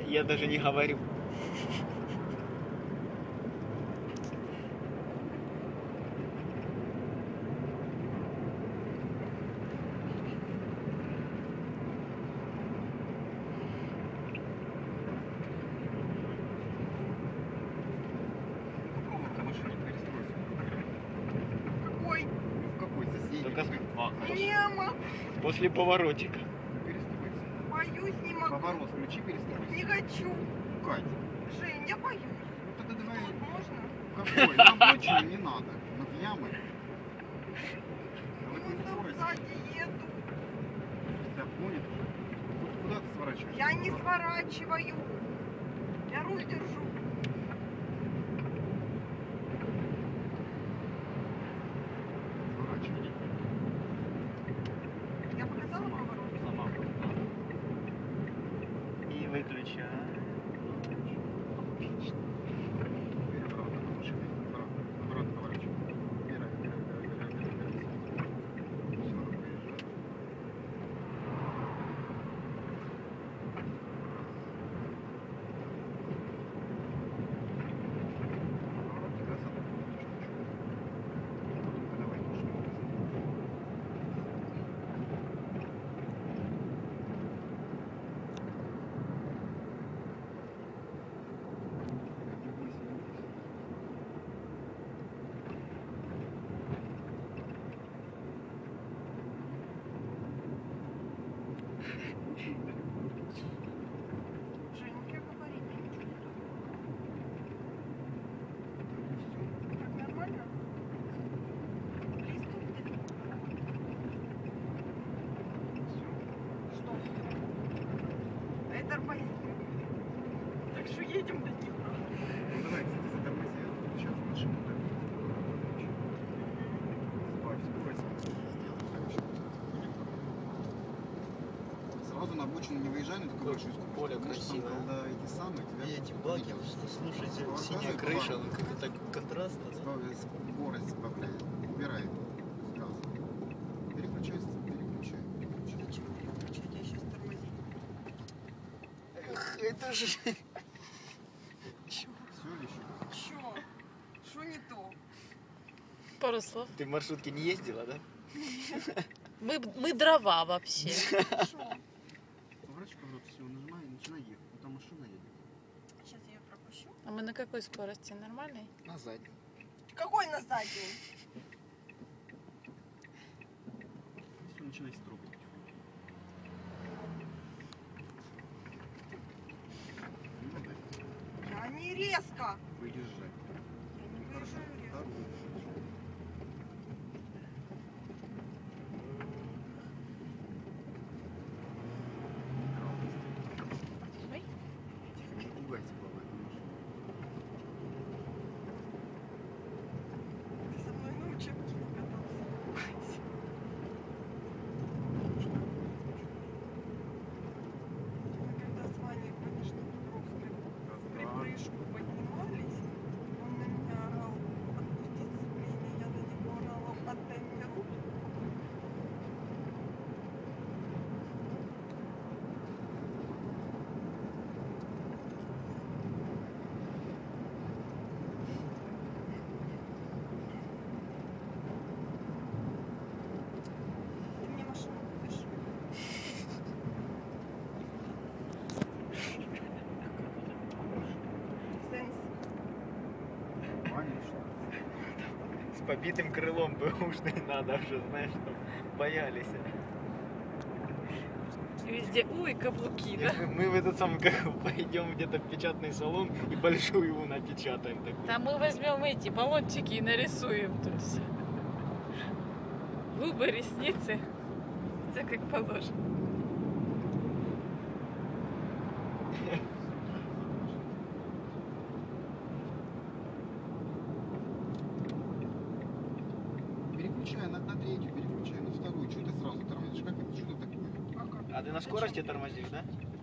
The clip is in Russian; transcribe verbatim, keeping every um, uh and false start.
Я даже не говорю. Нема. После поворотика. Боюсь, не могу. Поворот включи, перестройся. Не хочу. Кать. Жень, я боюсь. Ну тогда давай. Тут можно? Какой? На обочине не надо. Над ямой. Ну, там сзади еду. Тебя обгонит. Куда ты сворачиваешь? Я не сворачиваю. Я руль держу. Сворачивай. Я показала поворот? Сама. И выключаю. Переобратно на машине. Обратно. Обратно поворачивай. Убирай, убирай, убирай, убирай, убирай, убирай. Все, проезжай. Жень, я говорить не чувствую. Так нормально? Приступ или? Что все? Это тормозит. Так что едем до них. Ну давай, кстати, затормози. Сейчас машину так. Сбавь скорость. Сразу на обочину не выезжай на такую большую скорость. Поле потому что там, красивое. когда эти самые, тебя И эти просто баки, увидят. что слушайте, Показывай синяя план. крыша, ну как-то так контрастно. Да? Сбавь скорость, сбавляй. Убирай сразу. Переключай, переключай. переключай. Зачем переключать? Я сейчас тормозить. Эх, это же... Чё? Все или еще? Чё? Что не то? Пару слов. Ты в маршрутке не ездила, да? Мы, мы дрова вообще. Шо? Поворачивай поворот, все, нажимай и начинай ехать. Вот там машина едет. Сейчас я ее пропущу. А мы на какой скорости? Нормальной? На заднем. Какой на задней? Все, начинай строгать. Ну, давай, Я не резко. выезжай. Я не Хорошо, выезжаю резко. вторую. Ой. Тихо, не пугайся, баба, это машина. Ты со мной на учебке не катался. Мы когда с Ваней, конечно, Дубровской в припрыжку поднимались, он на меня орал: отпусти сцепление, я на него орала: отдай мне руль. Ты мне машину купишь? Сенс. Ваня, что? С побитым крылом бэушный надо уже, знаешь, там боялись. Везде, ой, каблуки, да? Мы, мы в этот самый, как пойдем где-то в печатный салон и большую его напечатаем. Так. Там мы возьмем эти баллончики и нарисуем тут все. Губы, ресницы. Все как положено. Переключай на, на третью, переключай на вторую. Что ты сразу тормозишь? Как это? Что ты такое? А как? А ты на скорости тормозишь, да?